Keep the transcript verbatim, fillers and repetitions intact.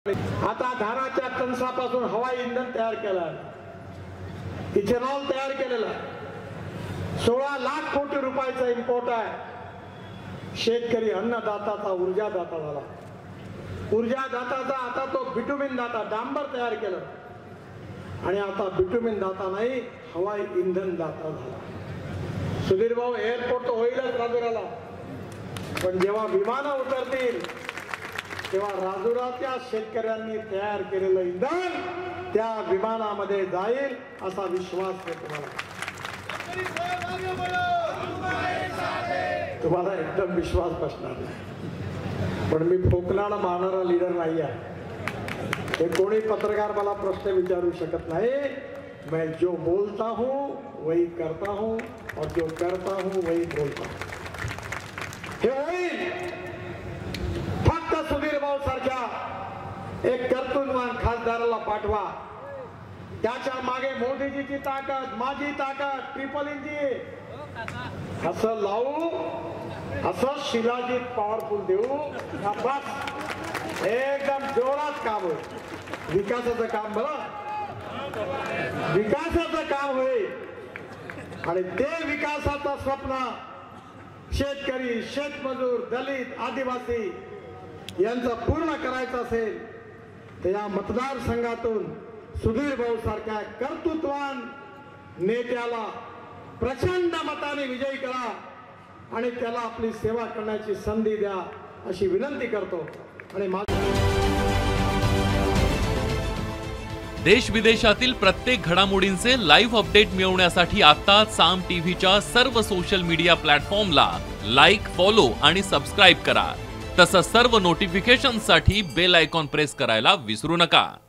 आता धानाच्या कणसापासून हवाई इंधन तयार केलं, इथेनॉल तयार केलेला, सोळा लाख कोटी रुपयाचा इम्पोर्ट आहे। शेतकरी अन्नदाताचा ऊर्जादाता झाला, ऊर्जादाताचा आता तो बिटुमिन दाता, डांबर तयार केलं आणि आता बिटुमिन दाता नाही, हवाई इंधन दाता झाला। सुधीर भाऊ, एअरपोर्ट तो होईलच राजुराला, पण जेव्हा विमानं उतरतील तेव्हा राजुराच्या शेतकऱ्यांनी तयार केलेलं इंधन त्या विमानामध्ये जाईल असा विश्वास आहे तुम्हाला। तुम्हाला एकदम विश्वास बसणार नाही, पण मी फोकलाड मारणारा लीडर नाही आहे। हे कोणी पत्रकार मला प्रश्न विचारू शकत नाही। मैं जो बोलता हूं वही करता हूं और जो करता हूं वही बोलता हूं। हे होईल फक्त सुधीर भाऊ सारख्या एक कर्तृत्ववान खासदाराला पाठवा, त्याच्या मागे मोदीजीची ताकद, माझी ताकद, ट्रिपल इंजिन असं लावू, असं शिलाजीत पॉवरफुल देऊ, बस एकदम जोरात काम होईल। विकासाचं काम, बरं विकासाचं काम होईल आणि ते विकासाचं स्वप्न शेतकरी, शेतमजूर, दलित, आदिवासी यांचं पूर्ण करायचं असेल तर या मतदारसंघातून सुधीर भाऊ सारख्या कर्तृत्ववान नेत्याला प्रचंड मताने विजयी करा आणि त्याला आपली सेवा करण्याची संधी द्या अशी विनंती करतो। आणि देश विदेशातील प्रत्येक घडामोडींचे लाईव्ह अपडेट मिळवण्यासाठी आता साम टीव्हीच्या सर्व सोशल मीडिया प्लॅटफॉर्मला लाईक, फॉलो आणि सबस्क्राईब करा। तसंच सर्व नोटिफिकेशनसाठी बेल आयकॉन प्रेस करायला विसरू नका।